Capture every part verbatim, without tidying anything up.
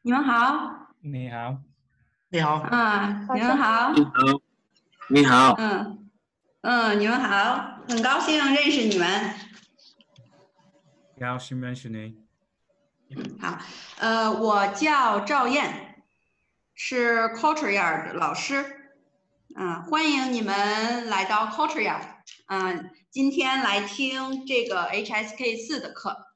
你们好。 你好， 你好， 啊，你们好。 你好，你好， 嗯嗯，你们好，很高兴认识你们。 高兴认识你。 嗯，好，呃，我叫赵燕，是 courtyard 老师。嗯，欢迎你们来到 courtyard。嗯，今天来听这个 H S K 四的课。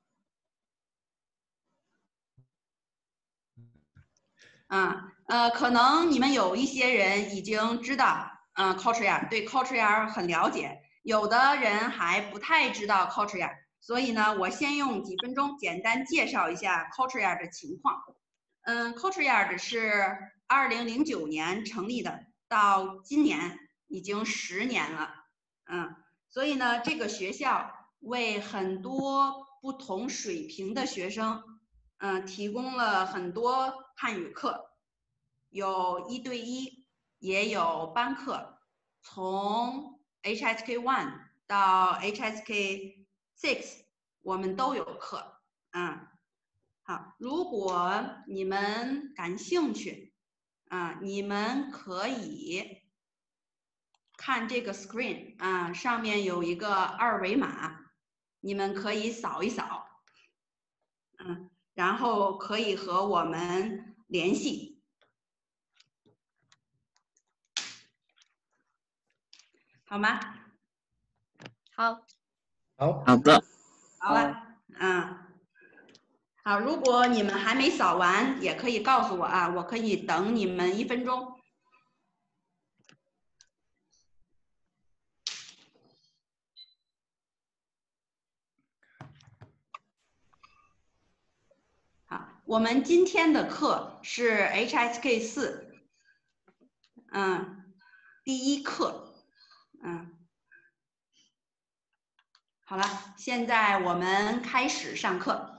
啊，呃，可能你们有一些人已经知道，嗯 courtyard 对 courtyard 很了解，有的人还不太知道 courtyard，所以呢，我先用几分钟简单介绍一下 courtyard 的情况。嗯 courtyard 是二零零九年成立的，到今年已经十年了。嗯，所以呢，这个学校为很多不同水平的学生，嗯，提供了很多汉语课，有一对一，也有班课，从 H S K one 到 H S K six 我们都有课。嗯，好，如果你们感兴趣，啊，你们可以看这个 screen 啊，上面有一个二维码，你们可以扫一扫。嗯，然后可以和我们联系。好吗？ 好， 好的， 好了，嗯，好，如果你们还没扫完，也可以告诉我啊，我可以等你们一分钟。好，我们今天的课是 H S K 四，嗯，第一课，嗯，好了，现在我们开始上课。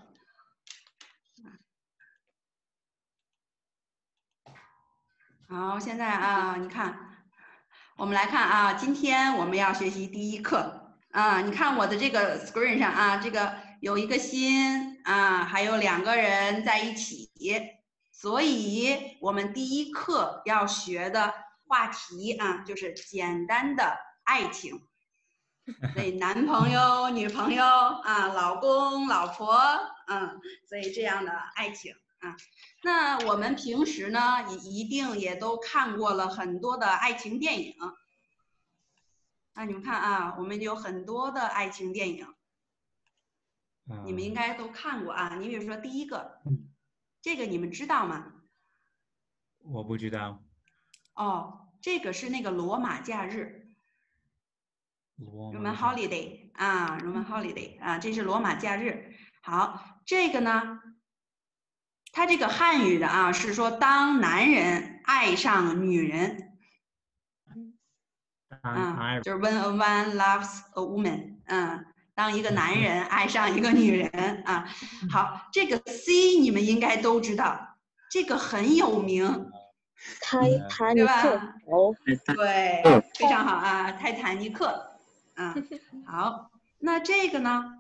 好，现在啊，你看，我们来看啊，今天我们要学习第一课啊，你看我的这个 screen 上啊，这个有一个心啊，还有两个人在一起，所以我们第一课要学的话题啊，就是简单的爱情。所以男朋友、女朋友啊，老公、老婆，嗯，所以这样的爱情啊。那我们平时呢，也一定也都看过了很多的爱情电影。啊，你们看啊，我们有很多的爱情电影， 嗯、 你们应该都看过啊。你比如说第一个，这个你们知道吗？ 我不知道。 哦，这个是那个罗马假日。Roman 罗马 holiday 啊 ，Roman holiday 啊，这是罗马假日。好，这个呢，它这个汉语的啊是说当男人爱上女人，啊，就是 when a man loves a woman， 嗯，当一个男人爱上一个女人啊。好，这个 C 你们应该都知道，这个很有名， 泰坦尼克号， 对，非常好啊，泰坦尼克。啊，好，那这个呢？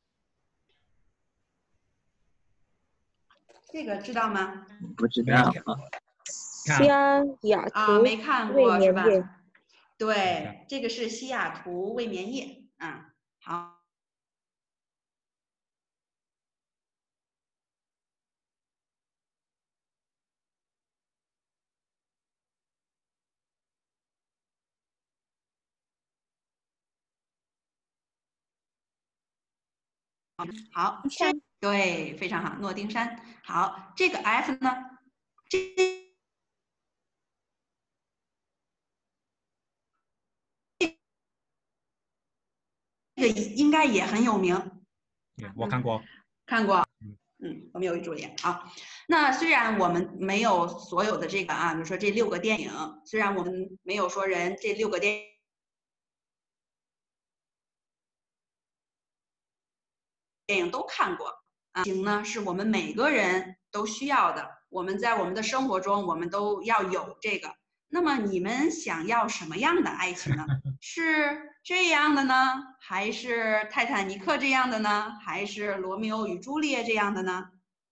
这个知道吗？ 不知道。 西雅图啊，没看过是吧？ 夜对，这个是西雅图未眠夜。嗯，好。好，这对非常好，诺丁山。好，这个 F 呢？这这个应该也很有名。 我看过。 看过。嗯，我们有一主演。好，那虽然我们没有所有的这个啊，比如说这六个电影，虽然我们没有说人这六个电影。电影都看过啊，爱情呢是我们每个人都需要的，我们在我们的生活中我们都要有这个。那么你们想要什么样的爱情呢？是这样的呢，还是泰坦尼克这样的呢，还是罗密欧与朱丽叶这样的呢？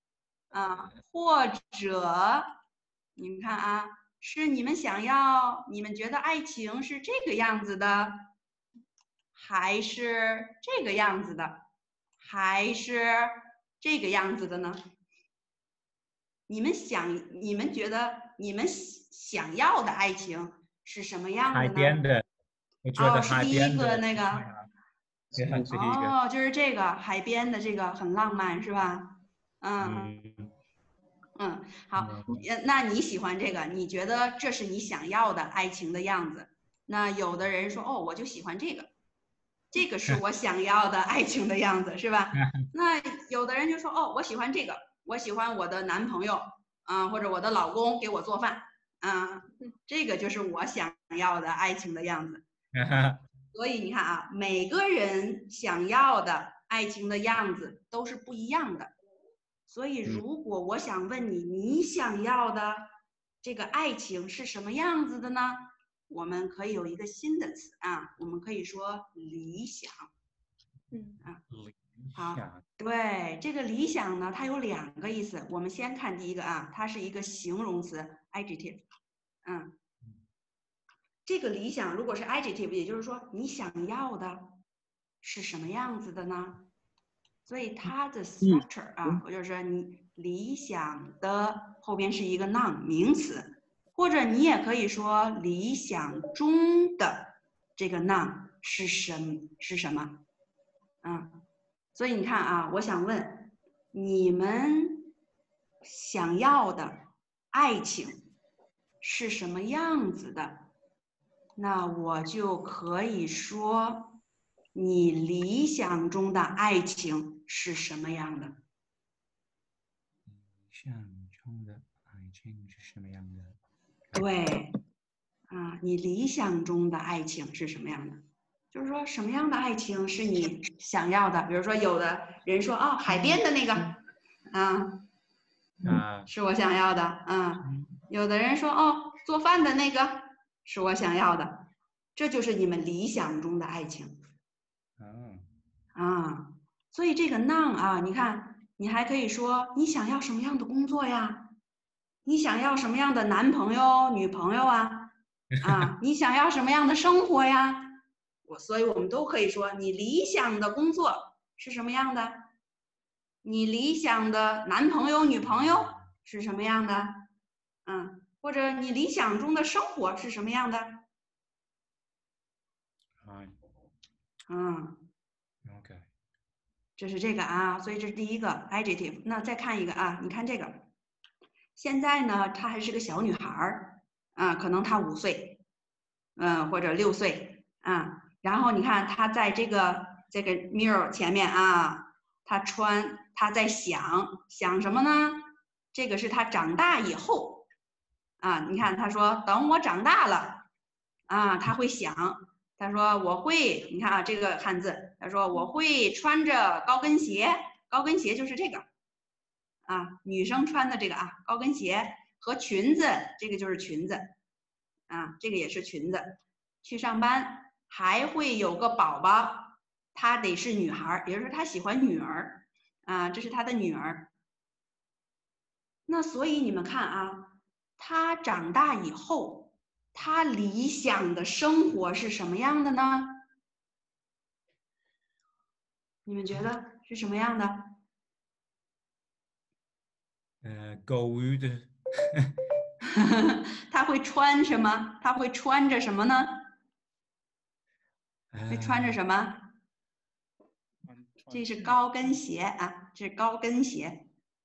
啊，或者你们看啊，是你们想要，你们觉得爱情是这个样子的，还是这个样子的，还是这个样子的呢？你们想，你们觉得你们想要的爱情是什么样的呢？ 海边的，我觉得哦，是海第一个边的那个。 对，是第一个。 哦，就是这个海边的这个很浪漫是吧？嗯嗯嗯，好， 嗯呃那你喜欢这个？你觉得这是你想要的爱情的样子？那有的人说，哦，我就喜欢这个，这个是我想要的爱情的样子，是吧？那有的人就说，哦，我喜欢这个，我喜欢我的男朋友啊、呃，或者我的老公给我做饭啊、呃，这个就是我想要的爱情的样子。所以你看啊，每个人想要的爱情的样子都是不一样的。所以如果我想问你，你想要的这个爱情是什么样子的呢？我们可以有一个新的词啊，我们可以说理想。 嗯啊， 理好， 想。 对，这个理想呢，它有两个意思。我们先看第一个啊，它是一个形容词 adjective。嗯。这个理想如果是 adjective， 也就是说你想要的是什么样子的呢？所以它的 structure 啊，或者是你理想的后边是一个 noun 名词，或者你也可以说理想中的这个 noun 是什是什么？嗯，所以你看啊，我想问你们想要的爱情是什么样子的？那我就可以说，你理想中的爱情是什么样的？ 理想中的爱情是什么样的？ 对，啊，你理想中的爱情是什么样的？就是说，什么样的爱情是你想要的？比如说，有的人说，哦，海边的那个，啊， 啊， 是我想要的，啊，有的人说，哦，做饭的那个是我想要的，这就是你们理想中的爱情。 嗯啊，所以这个 noun 啊，你看，你还可以说你想要什么样的工作呀？你想要什么样的男朋友、女朋友啊？啊，你想要什么样的生活呀？我，所以我们都可以说，你理想的工作是什么样的？你理想的男朋友、女朋友是什么样的？嗯，或者你理想中的生活是什么样的？ ，right， 嗯。 OK， 这是这个啊，所以这是第一个 adjective。那再看一个啊，你看这个，现在呢，她还是个小女孩儿啊，可能她五岁，嗯，或者六岁啊。然后你看她在这个这个 mirror 前面啊，她穿，她在想想什么呢？这个是她长大以后啊，你看她说等我长大了啊，她会想。他说我会，你看啊，这个汉字，他说我会穿着高跟鞋，高跟鞋就是这个啊，女生穿的这个啊，高跟鞋和裙子，这个就是裙子啊，这个也是裙子，去上班，还会有个宝宝，她得是女孩，也就是说她喜欢女儿啊，这是她的女儿。那所以你们看啊，她长大以后，她理想的生活是什么样的呢？你们觉得是什么样的？ 呃，购物的， 他会穿什么？他会穿着什么呢？会穿着什么？这是高跟鞋啊，这是高跟鞋。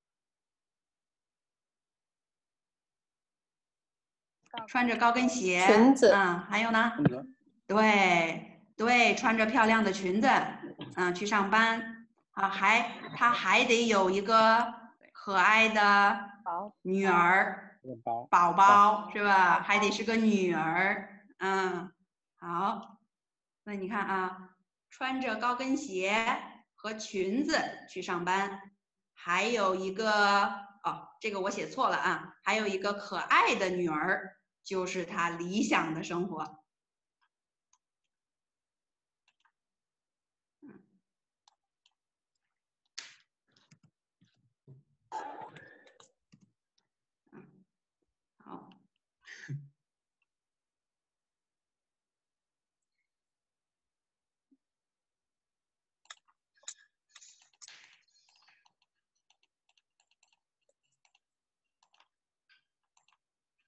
穿着高跟鞋， 裙子啊，还有呢？对对，穿着漂亮的裙子，嗯，去上班啊，还他还得有一个可爱的女儿，宝宝是吧？还得是个女儿，嗯，好，那你看啊，穿着高跟鞋和裙子去上班，还有一个哦，这个我写错了啊，还有一个可爱的女儿，就是他理想的生活。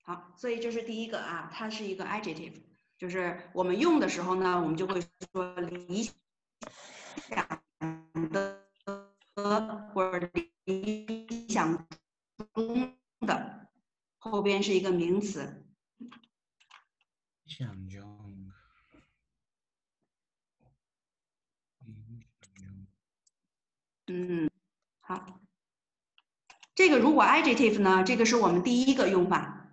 好，所以这是第一个啊，它是一个 adjective， 就是我们用的时候呢，我们就会说理想的或者理想中的，后边是一个名词。 理想中， 嗯，好，这个如果 adjective 呢，这个是我们第一个用法。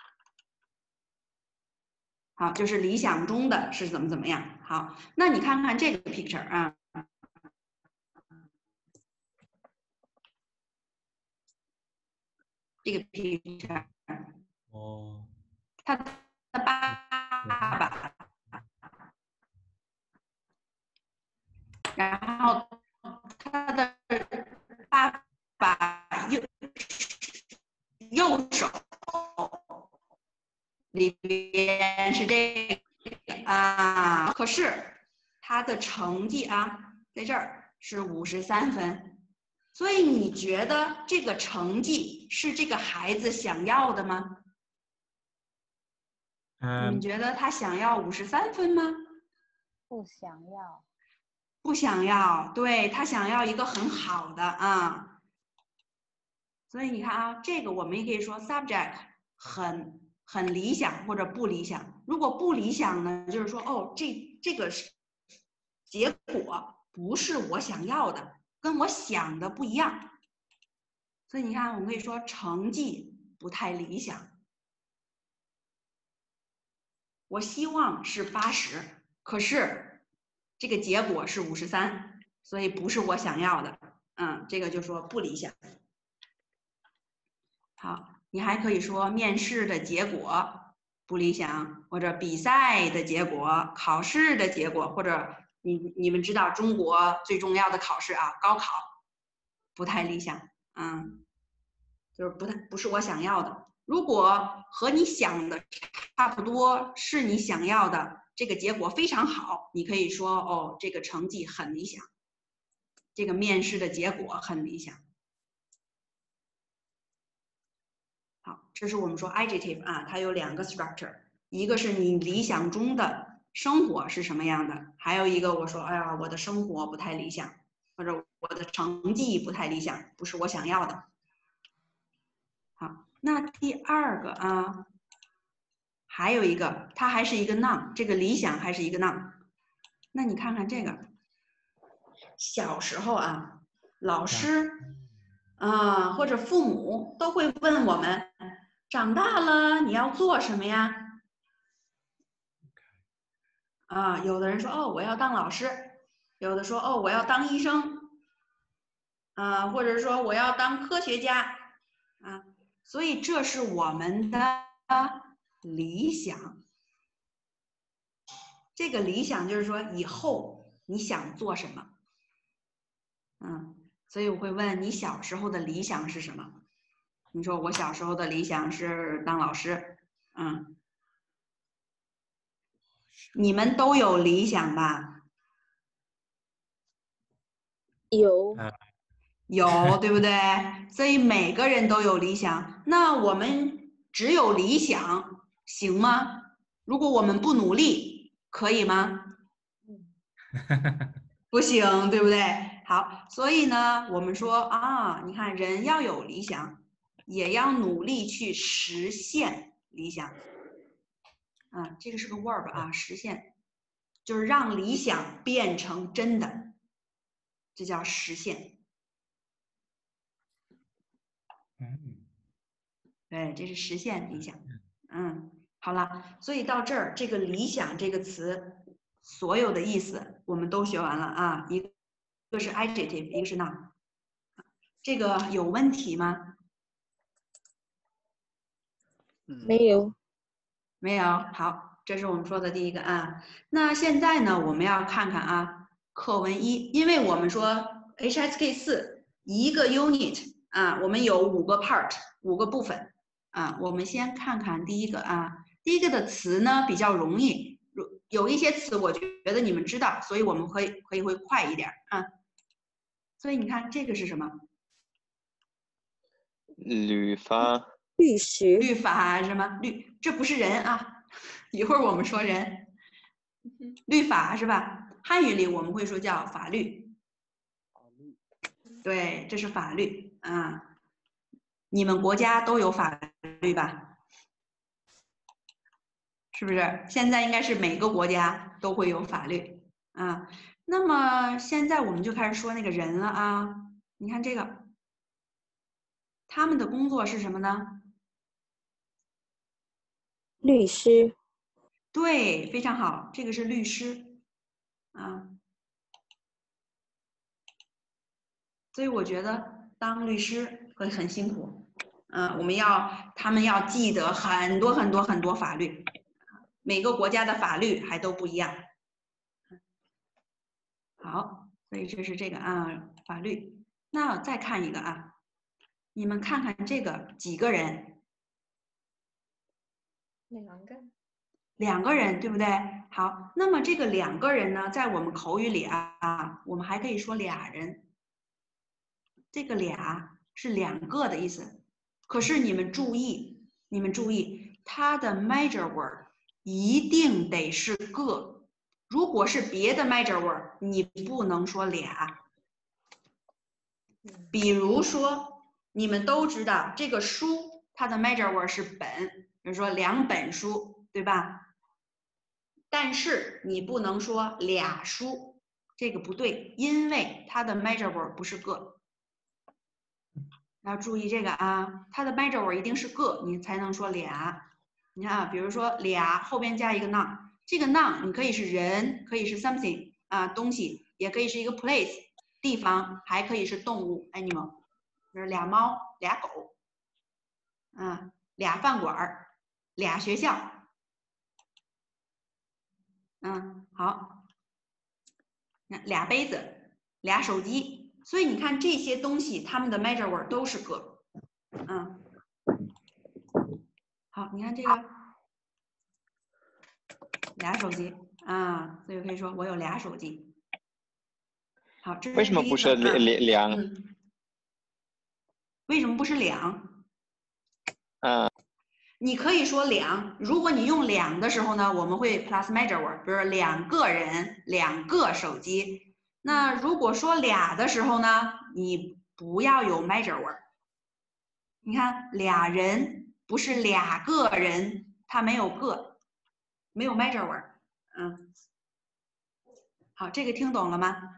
好，就是理想中的是怎么怎么样。好，那你看看这个 picture 啊，这个 picture， 哦， 他的爸爸，然后他的爸爸右右手里边是这个啊，可是他的成绩啊，在这儿是五十三分，所以你觉得这个成绩是这个孩子想要的吗？ 嗯、 你们觉得他想要五十三分吗？ 不想要。 不想要，对，他想要一个很好的啊。所以你看啊，这个我们也可以说 subject 很很理想或者不理想。如果不理想呢，就是说哦，这这个是结果不是我想要的，跟我想的不一样。所以你看，我们可以说成绩不太理想。我希望是八十，可是这个结果是五十三，所以不是我想要的。嗯，这个就说不理想。好，你还可以说面试的结果不理想，或者比赛的结果、考试的结果，或者你你们知道中国最重要的考试啊，高考不太理想，嗯，就是不太不是我想要的。如果和你想的差不多，是你想要的，这个结果非常好，你可以说哦，这个成绩很理想，这个面试的结果很理想。好，这是我们说 adjective 啊，它有两个 structure， 一个是你理想中的生活是什么样的，还有一个我说，哎呀，我的生活不太理想，或者我的成绩不太理想，不是我想要的。好，那第二个啊，还有一个，它还是一个 noun， 这个理想还是一个 noun。那你看看这个，小时候啊，老师啊、呃、或者父母都会问我们，长大了你要做什么呀？啊，有的人说哦，我要当老师，有的说哦，我要当医生，啊，或者说我要当科学家，啊，所以这是我们的理想。这个理想就是说以后你想做什么，嗯，所以我会问你小时候的理想是什么？你说我小时候的理想是当老师，嗯，你们都有理想吧？ 有有，对不对？所以每个人都有理想。那我们只有理想行吗？如果我们不努力，可以吗？不行，对不对？好，所以呢，我们说啊，你看人要有理想，也要努力去实现理想。啊，这个是个 verb 啊，实现就是让理想变成真的，这叫实现。 嗯， 对，这是实现理想。嗯，好了，所以到这儿，这个理想这个词，所有的意思我们都学完了啊。一个是 adjective， 一个是 noun。这个有问题吗？ 没有？ 没有。好，这是我们说的第一个啊。那现在呢，我们要看看啊，课文一，因为我们说 H S K 四一个 unit 啊，我们有五个 part， 五个部分啊。我们先看看第一个啊，第一个的词呢比较容易，有一些词我觉得你们知道，所以我们会可以会快一点啊。所以你看这个是什么？ 旅发。 律师， 律法什么律？这不是人啊，一会儿我们说人。律法是吧？汉语里我们会说叫法律。对，这是法律啊。你们国家都有法律吧？是不是？现在应该是每个国家都会有法律啊。那么现在我们就开始说那个人了啊。你看这个，他们的工作是什么呢？ 律师， 对，非常好，这个是律师啊。所以我觉得当律师会很辛苦，嗯、呃，我们要他们要记得很多很多很多法律，每个国家的法律还都不一样。好，所以这是这个啊法律。那再看一个啊，你们看看这个几个人？ 两个。 两个人，对不对？好，那么这个两个人呢，在我们口语里啊，我们还可以说俩人。这个俩是两个的意思，可是你们注意，你们注意，它的 major word 一定得是个，如果是别的 major word， 你不能说俩。比如说，你们都知道这个书，它的 major word 是本，比如说两本书，对吧？但是你不能说俩书，这个不对，因为它的 major word 不是个。要注意这个啊，它的 major word 一定是个，你才能说俩。你看啊，比如说俩后边加一个 noun， 这个 noun 你可以是人，可以是 something 啊东西，也可以是一个 place 地方，还可以是动物 animal， 比如俩猫、俩狗，啊，俩饭馆、俩学校，嗯，好，俩杯子、俩手机。所以你看这些东西，它们的 major word 都是个，嗯，好，你看这个俩手机啊，所以可以说我有俩手机。好，这是为什么不是两两？ 嗯，为什么不是两？ 嗯， 你可以说两，如果你用两的时候呢，我们会 plus major word， 比如两个人、两个手机。那如果说俩的时候呢，你不要有 major word。你看俩人不是俩个人，它没有个，没有 major word。嗯，好，这个听懂了吗？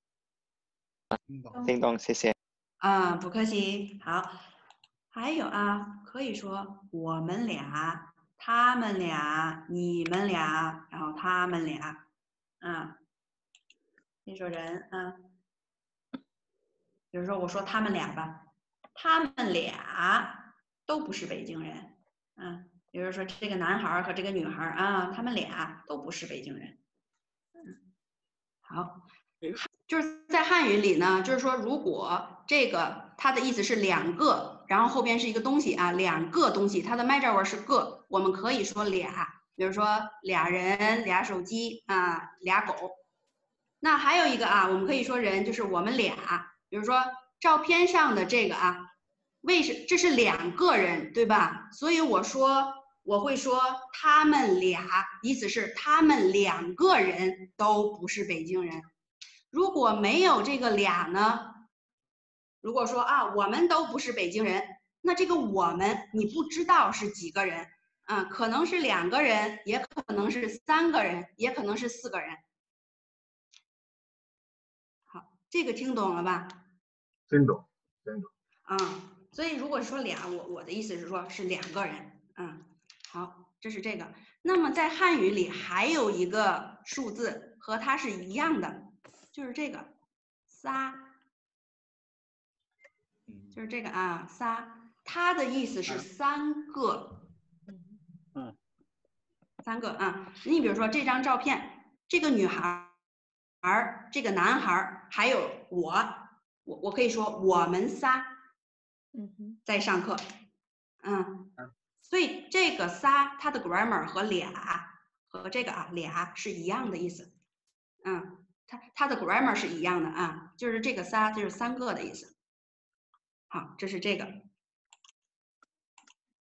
听懂，谢谢。 啊，不客气。好，还有啊，可以说我们俩、他们俩、你们俩，然后他们俩，啊，先说人啊。比如说我说他们俩吧，他们俩都不是北京人，啊，比如说这个男孩和这个女孩啊，他们俩都不是北京人。嗯，好，就是在汉语里呢，就是说如果这个它的意思是两个，然后后边是一个东西啊，两个东西，它的 major word 是个，我们可以说俩，比如说俩人、俩手机啊、俩狗。那还有一个啊，我们可以说人，就是我们俩。比如说照片上的这个啊，为什这是两个人，对吧？所以我说我会说他们俩，意思是他们两个人都不是北京人。如果没有这个俩呢，如果说啊我们都不是北京人，那这个我们你不知道是几个人啊，可能是两个人，也可能是三个人，也可能是四个人。好，这个听懂了吧？ 听懂，听懂。 啊、嗯，所以如果说俩，我我的意思是说是两个人。嗯，好，这是这个。那么在汉语里还有一个数字和它是一样的，就是这个仨，就是这个啊仨，它的意思是三个。 嗯， 三个啊。你比如说这张照片，这个女孩儿，这个男孩儿，还有我，我我可以说我们仨。 嗯， 在上课，嗯，所以这个仨它的 grammar 和俩和这个啊俩是一样的意思，嗯，它它的 grammar 是一样的啊，就是这个仨就是三个的意思。好，这是这个。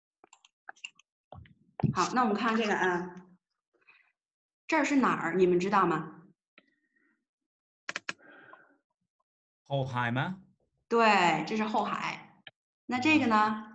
好，那我们看这个啊，这儿是哪儿？你们知道吗？ 后海吗？ 对，这是后海。那这个呢？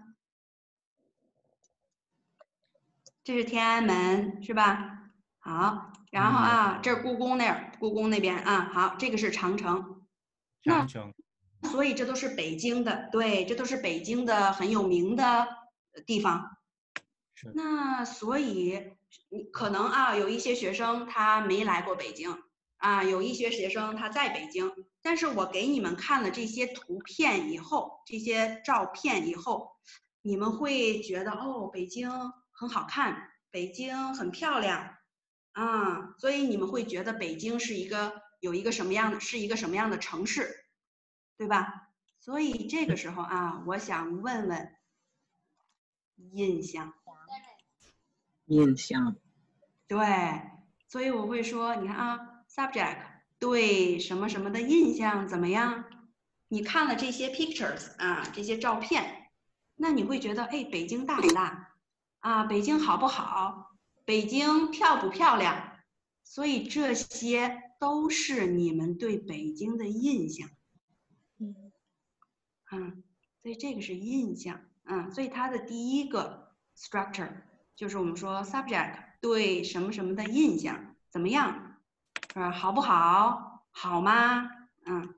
这是天安门，是吧？好，然后啊，这是故宫那儿，故宫那边啊。好，这个是长城。 长城。 所以这都是北京的，对，这都是北京的很有名的地方。那所以你可能啊，有一些学生他没来过北京啊，有一些学生他在北京，但是我给你们看了这些图片以后，这些照片以后，你们会觉得哦，北京很好看，北京很漂亮啊，所以你们会觉得北京是一个有一个什么样的，是一个什么样的城市，对吧？所以这个时候啊，我想问问印象。 印象。 对，所以我会说，你看啊 ，subject 对什么什么的印象怎么样？你看了这些 pictures 啊，这些照片，那你会觉得，哎，北京大不大？啊，北京好不好？北京漂不漂亮？所以这些都是你们对北京的印象。 嗯， 嗯，所以这个是印象。嗯，所以它的第一个 structure 就是我们说 subject 对什么什么的印象怎么样？是吧？好不好？好吗？嗯。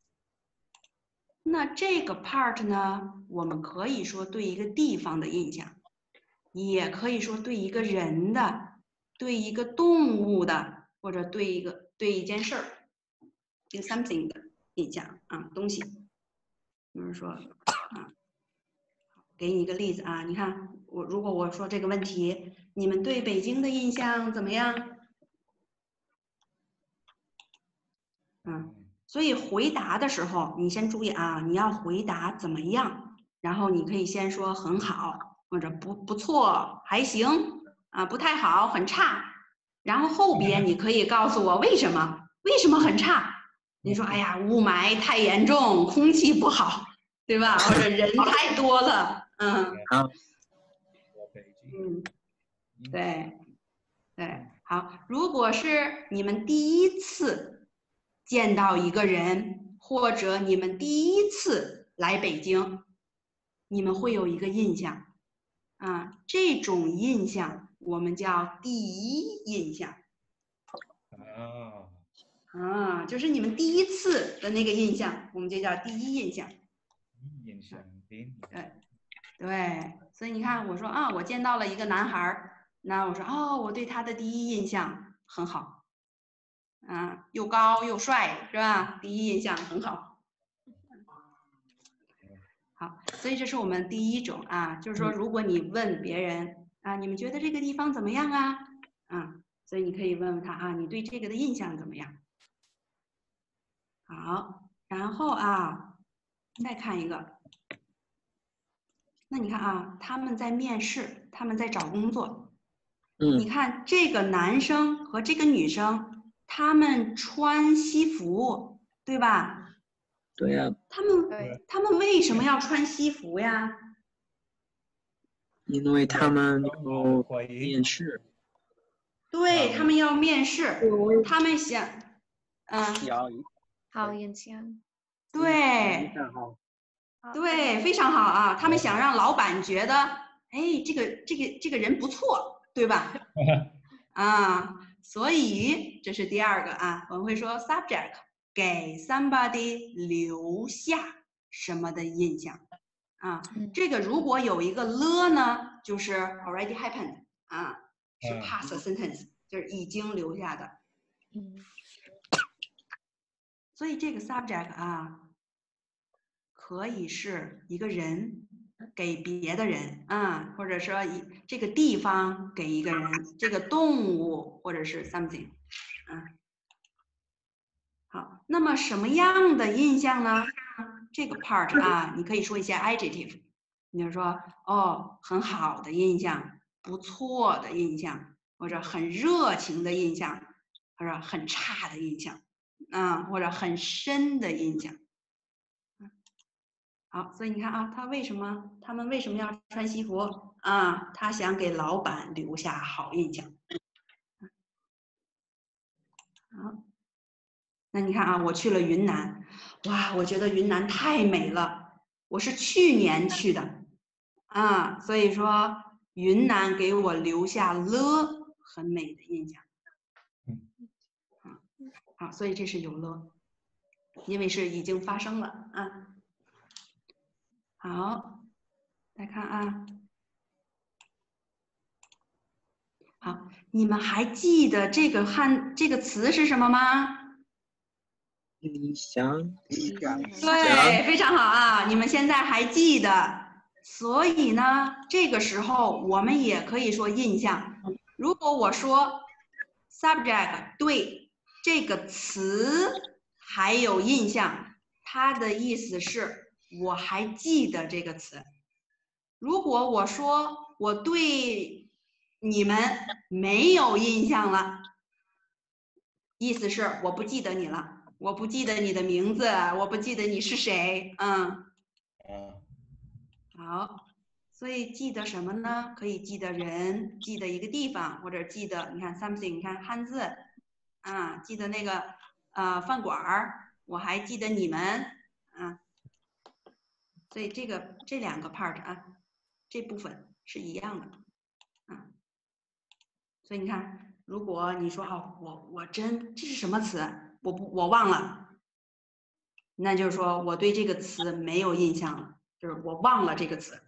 那这个 part 呢，我们可以说对一个地方的印象，也可以说对一个人的，对一个动物的，或者对一个对一件事儿，一个 something 的印象啊，东西。比如说啊，给你一个例子啊，你看我如果我说这个问题，你们对北京的印象怎么样？嗯。所以回答的时候，你先注意啊，你要回答怎么样，然后你可以先说很好，或者不不错，还行啊，不太好，很差。然后后边你可以告诉我为什么，为什么很差？你说哎呀，雾霾太严重，空气不好，对吧？或者人太多了，嗯。 好。 嗯，对，对，好。如果是你们第一次见到一个人，或者你们第一次来北京，你们会有一个印象啊，这种印象我们叫第一印象。 啊， 啊，就是你们第一次的那个印象，我们就叫第一印象。 印象，对， 对，所以你看，我说啊，我见到了一个男孩儿，那我说哦，我对他的第一印象很好。啊，又高又帅，是吧？第一印象很好。好，所以这是我们第一种啊，就是说，如果你问别人啊，你们觉得这个地方怎么样啊？啊，所以你可以问问他啊，你对这个的印象怎么样？好，然后啊，再看一个，那你看啊，他们在面试，他们在找工作。 嗯， 你看这个男生和这个女生。他们穿西服，对吧？ 对呀、啊。 他们他们为什么要穿西服呀？ 因为他们有面试。 对，他们要面试，他们想，嗯， 好印象。 对，对，非常好啊！他们想让老板觉得，哎，这个这个这个人不错，对吧？啊。所以这是第二个啊，我们会说 subject 给 somebody 留下什么的印象啊？这个如果有一个了呢，就是 already happened 啊，是 past sentence，就是已经留下的。 嗯。 所以这个 subject 啊，可以是一个人给别的人啊，或者说一这个地方给一个人，这个动物或者是 something。嗯，好，那么什么样的印象呢？这个 part 啊，你可以说一些 adjective， 你就说哦，很好的印象，不错的印象，或者很热情的印象，或者很差的印象，啊，或者很深的印象。 好，所以你看啊，他为什么他们为什么要穿西服啊？他想给老板留下好印象。好，那你看啊，我去了云南，哇，我觉得云南太美了，我是去年去的啊，所以说云南给我留下了很美的印象。好，所以这是有了，因为是已经发生了啊。好，来看啊。好，你们还记得这个汉这个词是什么吗？ 理想， 对，非常好啊！你们现在还记得，所以呢，这个时候我们也可以说印象。如果我说 subject 对这个词还有印象，它的意思是我还记得这个词。如果我说我对你们没有印象了，意思是我不记得你了。我不记得你的名字，我不记得你是谁，嗯，好，所以记得什么呢？可以记得人，记得一个地方，或者记得你看 something， 你看汉字，啊，记得那个呃饭馆儿，我还记得你们，啊，所以这个这两个 part 啊，这部分是一样的，啊，所以你看，如果你说哦，我我真这是什么词？我不我忘了。那就是说我对这个词没有印象了，就是我忘了这个词。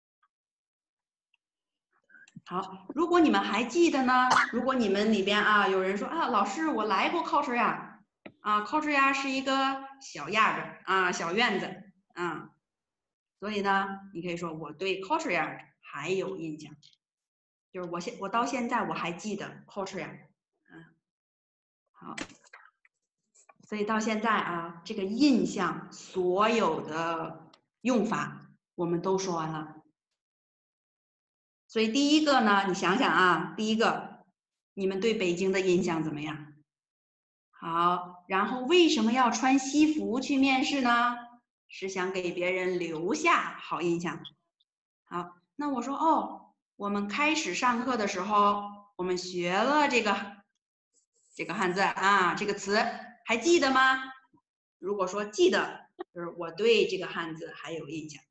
好，如果你们还记得呢，如果你们里边啊有人说啊，老师我来过courtyard啊，courtyard是一个小亚子啊，小院子啊，所以呢，你可以说我对courtyard还有印象，就是我现我到现在我还记得courtyard，嗯，好。所以到现在啊，这个印象所有的用法我们都说完了。所以第一个呢，你想想啊，第一个，你们对北京的印象怎么样？好，然后为什么要穿西服去面试呢？是想给别人留下好印象。好，那我说哦，我们开始上课的时候，我们学了这个这个汉字啊，这个词还记得吗？如果说记得，就是我对这个汉字还有印象。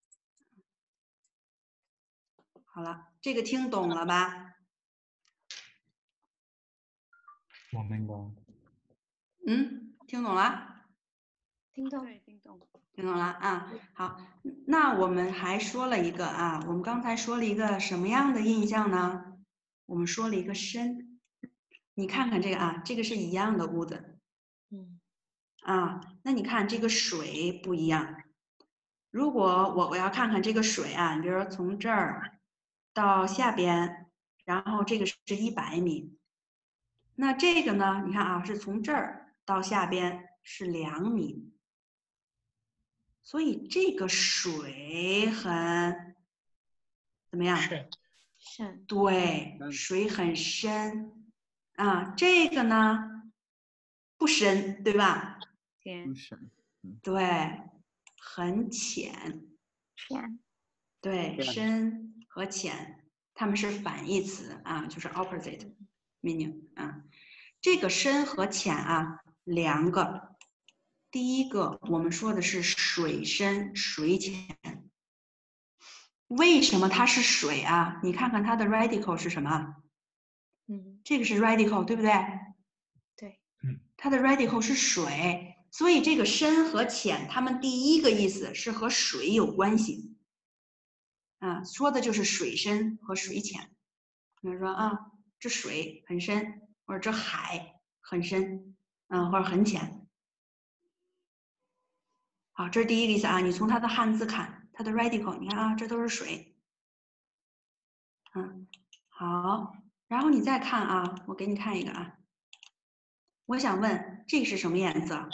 好了，这个听懂了吧？ 我们懂。 嗯，听懂了？ 听懂？ 对，听懂。 听懂了啊？好，那我们还说了一个啊，我们刚才说了一个什么样的印象呢？我们说了一个深。你看看这个啊，这个是一样的屋子。 嗯。 啊，那你看这个水不一样。如果我我要看看这个水啊，你比如说从这儿到下边，然后这个是一百米，那这个呢，你看啊，是从这儿到下边是两米，所以这个水很怎么样？ 深。 对，水很深啊，这个呢不深，对吧？ 浅。 对，很浅。 浅。 对，深和浅，它们是反义词啊，就是 opposite meaning 啊。这个深和浅啊，两个。第一个我们说的是水深水浅。为什么它是水啊？你看看它的 radical 是什么？ 嗯， 这个是 radical， 对不对？ 对。 它的 radical 是水，所以这个深和浅，它们第一个意思是和水有关系。啊，说的就是水深和水浅。比如说啊，这水很深，或者这海很深，嗯，或者很浅。好，这是第一个意思啊。你从它的汉字看，它的 radical， 你看啊，这都是水。嗯，好，然后你再看啊，我给你看一个啊。我想问，这是什么颜色？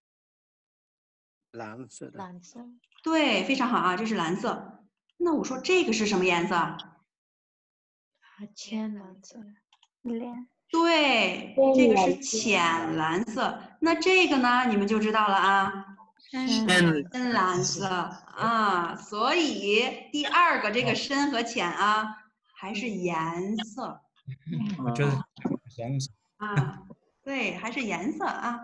蓝色的。 蓝色。 对，非常好啊，这是蓝色。那我说这个是什么颜色？ 啊，浅蓝色。 蓝。 对，这个是浅蓝色。那这个呢，你们就知道了啊。 深深蓝色啊，所以第二个这个深和浅啊，还是颜色我觉得颜色啊，对，还是颜色啊。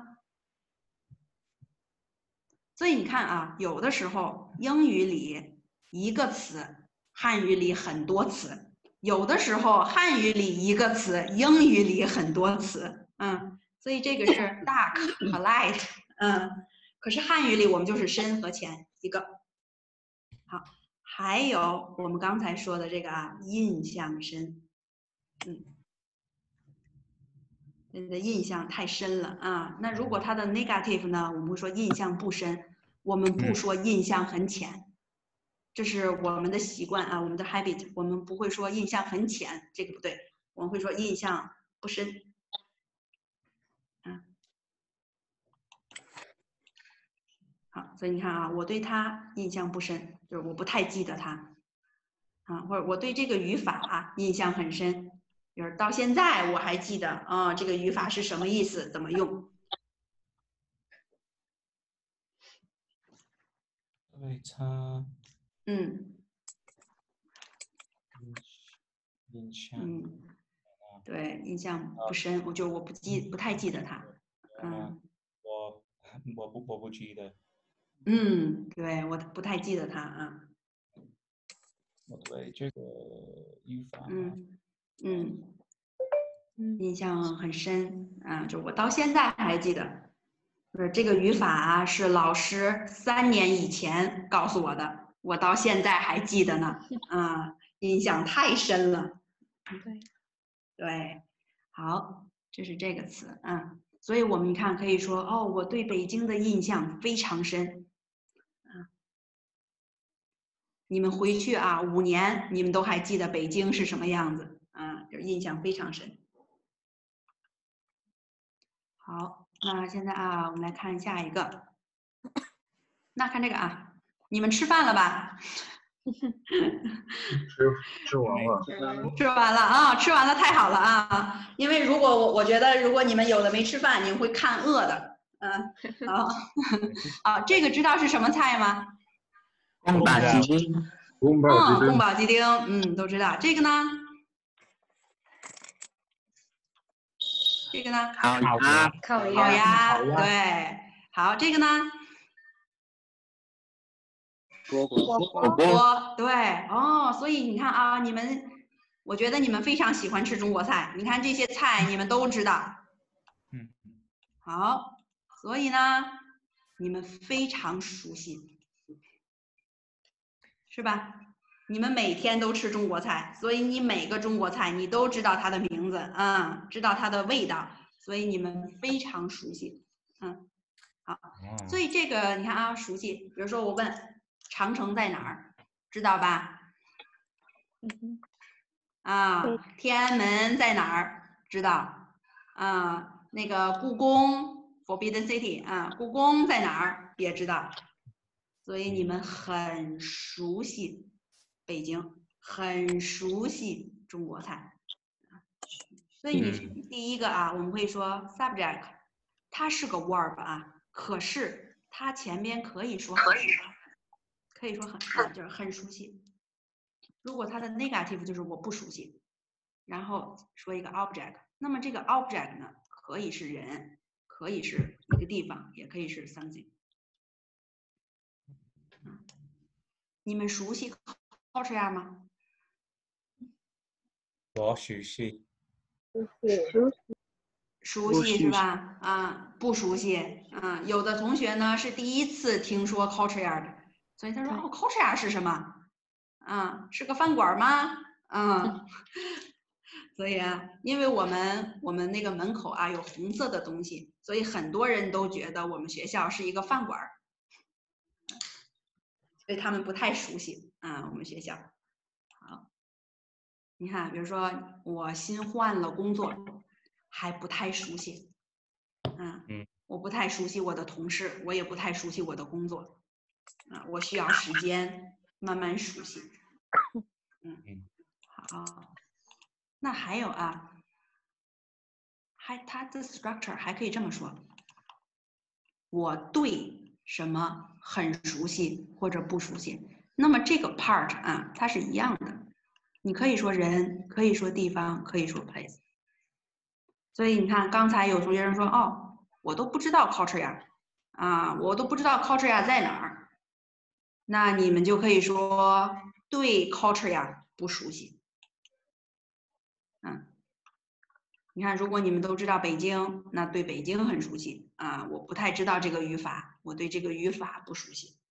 所以你看啊，有的时候英语里一个词，汉语里很多词；有的时候汉语里一个词，英语里很多词。嗯，所以这个是 dark 和 light。嗯，可是汉语里我们就是深和浅一个。好，还有我们刚才说的这个啊，印象深。嗯，你的印象太深了啊。那如果它的 negative 呢，我们会说印象不深。我们不说印象很浅，这是我们的习惯啊，我们的 habit， 我们不会说印象很浅，这个不对，我们会说印象不深。啊，好，所以你看啊，我对他印象不深，就是我不太记得他啊，或者我对这个语法印象很深，就是到现在我还记得啊，这个语法是什么意思，怎么用。 对他嗯印象嗯，对，印象不深，我就我不记不太记得他。嗯， 我我不我不记得， 嗯，对我不太记得他啊。 我对这个语法嗯嗯，印象很深啊，就我到现在还记得，就是这个语法啊，是老师三年以前告诉我的，我到现在还记得呢，啊，印象太深了。 对对，好，这是这个词啊，所以我们看可以说，哦，我对北京的印象非常深啊。你们回去啊，五年你们都还记得北京是什么样子啊，就印象非常深。好，那现在啊，我们来看下一个。那看这个啊，你们吃饭了吧？ 吃吃完了， 吃完了啊，吃完了，太好了啊！因为如果我我觉得，如果你们有的没吃饭，你们会看饿的。嗯，好，啊，这个知道是什么菜吗？ 宫保鸡丁， 宫保鸡嗯，宫丁， 保鸡丁，嗯，都知道。这个呢？这个呢？ 烤鸭， 烤烤鸭， 烤鸭对。好，这个呢？ 锅锅火锅， 锅，对，哦，所以你看啊，你们，我觉得你们非常喜欢吃中国菜。你看这些菜，你们都知道。 嗯， 好，所以呢，你们非常熟悉，是吧？你们每天都吃中国菜，所以你每个中国菜你都知道它的名字啊、嗯，知道它的味道，所以你们非常熟悉。嗯，好，所以这个你看啊，熟悉。比如说我问长城在哪儿，知道吧？ 嗯啊，天安门在哪儿？知道。啊，那个故宫 Forbidden City 啊，故宫在哪儿？也知道。所以你们很熟悉北京，很熟悉中国菜。所以你第一个啊，我们会说 subject， 它是个 verb 啊，可是它前边可以说可以可以说很啊，就是很熟悉。如果它的 negative 就是我不熟悉，然后说一个 object， 那么这个 object 呢，可以是人，可以是一个地方，也可以是 something。你们熟悉 courtyard 吗？ 我熟悉， 熟悉是吧？啊，不熟悉啊。有的同学呢是第一次听说 courtyard， 所以他说哦 courtyard 是什么？啊，是个饭馆吗？啊，所以啊，因为我们我们那个门口啊有红色的东西，所以很多人都觉得我们学校是一个饭馆，所以他们不太熟悉啊我们学校。好，你看，比如说我新换了工作，还不太熟悉，啊，我不太熟悉我的同事，我也不太熟悉我的工作，啊，我需要时间慢慢熟悉。嗯，好，那还有啊，还它的 structure 还可以这么说，我对什么很熟悉或者不熟悉。那么这个 part 啊，它是一样的。你可以说人，可以说地方，可以说 place。所以你看，刚才有同学生说，哦，我都不知道 courtyard 啊，我都不知道 courtyard 在哪儿。那你们就可以说对 courtyard 不熟悉。嗯，你看，如果你们都知道北京，那对北京很熟悉啊。我不太知道这个语法，我对这个语法不熟悉。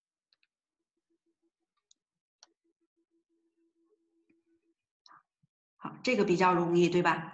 好，这个比较容易，对吧？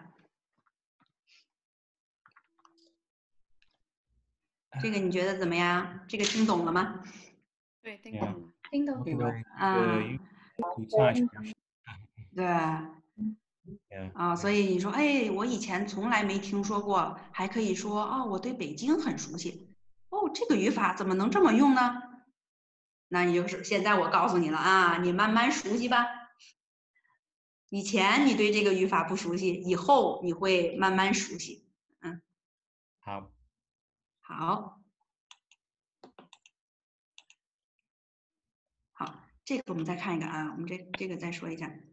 这个你觉得怎么样？这个听懂了吗？ 对，听懂了。 听懂。 这个啊， 古差是对。啊，所以你说，哎，我以前从来没听说过，还可以说，哦，我对北京很熟悉。哦，这个语法怎么能这么用呢？那你就是现在我告诉你了啊，你慢慢熟悉吧。以前你对这个语法不熟悉，以后你会慢慢熟悉。嗯， 好， 好，好，这个我们再看一个啊，我们这这个再说一下。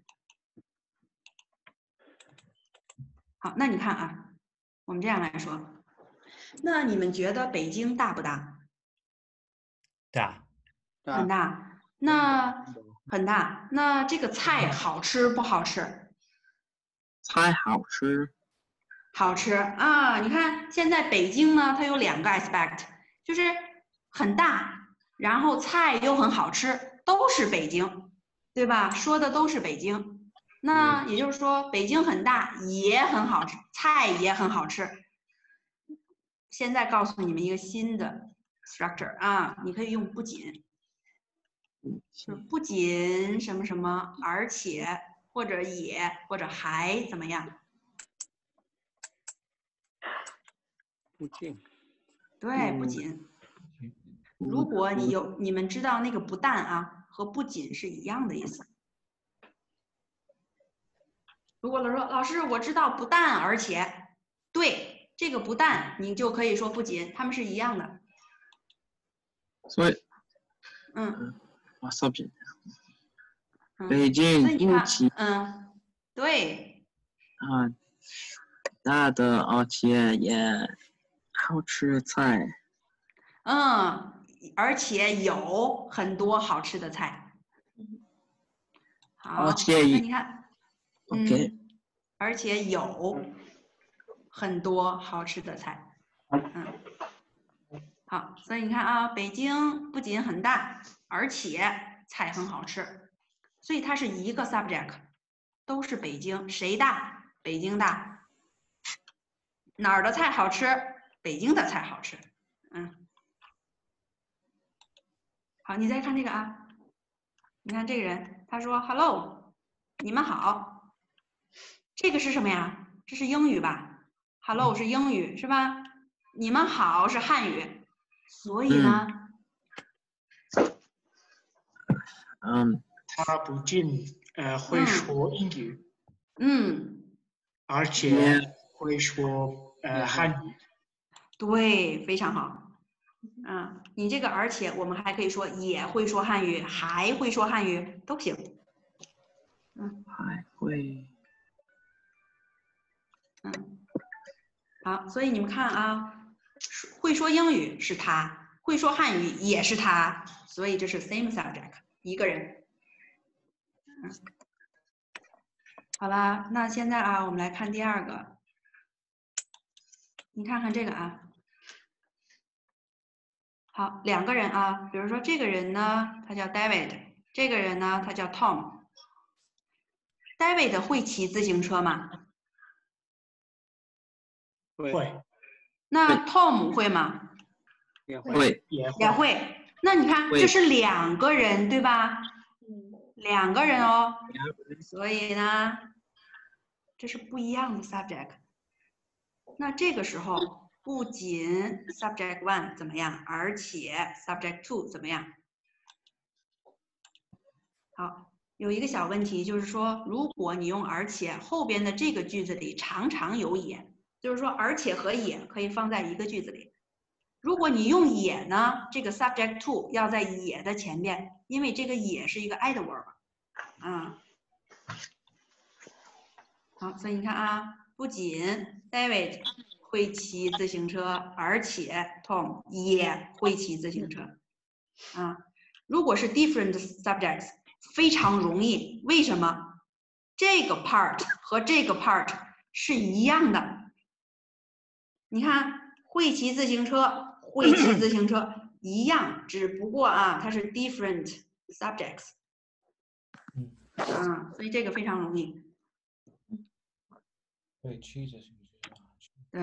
好，那你看啊，我们这样来说，那你们觉得北京大不大？ 大， 很大。那很大。那这个菜好吃不好吃？ 菜好吃。 好吃啊！你看现在北京呢，它有两个 aspect， 就是很大，然后菜又很好吃，都是北京，对吧？说的都是北京。那也就是说，北京很大，也很好吃，菜也很好吃。现在告诉你们一个新的 structure 啊，你可以用不仅，就是不仅什么什么，而且或者也或者还怎么样？ 不仅。 对，不仅。如果你有你们知道那个不但啊和不仅是一样的意思。如果说老师我知道不但而且，对，这个不但你就可以说不仅，它们是一样的。 所以， 嗯， 我稍等。 嗯北京所以你看不仅嗯，对， 啊大的，而且也好吃菜。 嗯，而且有很多好吃的菜。好， 而且那你看。 OK， 嗯，而且有很多好吃的菜，嗯，好，所以你看啊，北京不仅很大，而且菜很好吃，所以它是一个 subject， 都是北京，谁大？北京大，哪儿的菜好吃？北京的菜好吃，嗯，好，你再看这个啊，你看这个人，他说 hello， 你们好。这个是什么呀？这是英语吧 ？Hello 是英语是吧？你们好是汉语，所以呢， 嗯， 他不仅呃会说英语， 嗯， 而且会说呃汉语。 对，非常好。嗯，你这个而且我们还可以说也会说汉语，还会说汉语都行。嗯， 还会。 嗯，好，所以你们看啊，会说英语是他，会说汉语也是他，所以这是 same subject， 一个人。嗯，好啦，那现在啊，我们来看第二个。你看看这个啊，好，两个人啊，比如说这个人呢，他叫 David， 这个人呢，他叫 Tom。David 会骑自行车吗？ 会。 那 Tom 会吗？ 也会。 会。 也也会。那你看，这是两个人，对吧？两个人哦。所以呢，这是不一样的 subject。那这个时候，不仅 subject one 怎么样，而且 subject two 怎么样？好，有一个小问题，就是说，如果你用而且后边的这个句子里常常有也，就是说而且和也可以放在一个句子里。 如果你用也呢，这个 subject to 要在也的前面，因为这个也是一个 adverb 啊。好，所以你看啊，不仅 David 会骑自行车，而且 Tom 也会骑自行车啊。如果是 different subjects， 非常容易，为什么？这个 part 和这个 part 是一样的。你看，会骑自行车，会骑自行车一样，只不过啊，它是 different subjects。 嗯， 啊，所以这个非常容易。 会骑自行车。 对。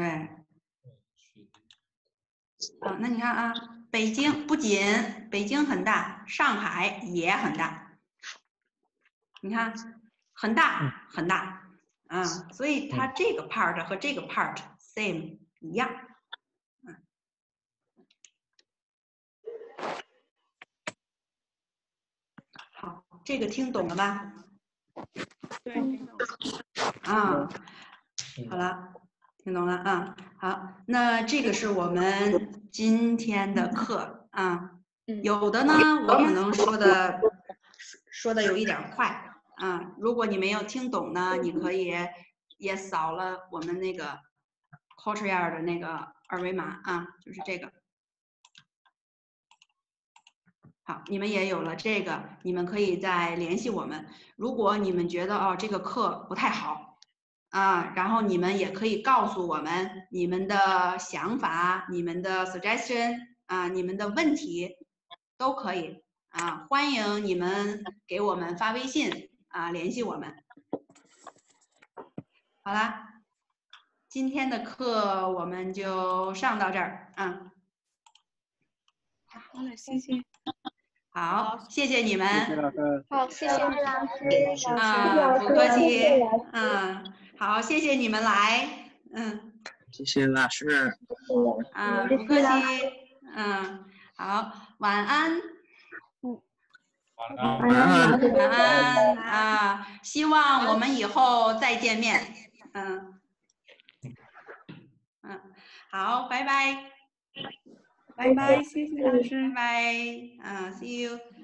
啊，那你看啊，北京不仅北京很大，上海也很大。你看，很大很大啊，所以它这个 part 和这个 part same 一样。嗯。好，这个听懂了吧？ 对。 啊，好了，听懂了啊。好，那这个是我们今天的课啊。有的呢，我可能说的说的有一点快啊。如果你没有听懂呢，你可以也扫了我们那个 courtyard 的那个二维码啊，就是这个。好，你们也有了这个，你们可以再联系我们。如果你们觉得哦这个课不太好啊，然后你们也可以告诉我们你们的想法、你们的 suggestion 啊、你们的问题都可以啊，欢迎你们给我们发微信啊，联系我们。好啦，今天的课我们就上到这儿啊。 好了，谢谢。 好，谢谢你们。 谢谢老师。 好，谢谢老师。 啊，不客气。嗯，好，谢谢你们来。嗯。 谢谢老师。 啊，不客气。嗯，好，晚安。 晚安。 晚安。 晚安啊！希望我们以后再见面。嗯。嗯，好，拜拜。 拜拜，谢谢老师。 拜拜。啊 ，see you。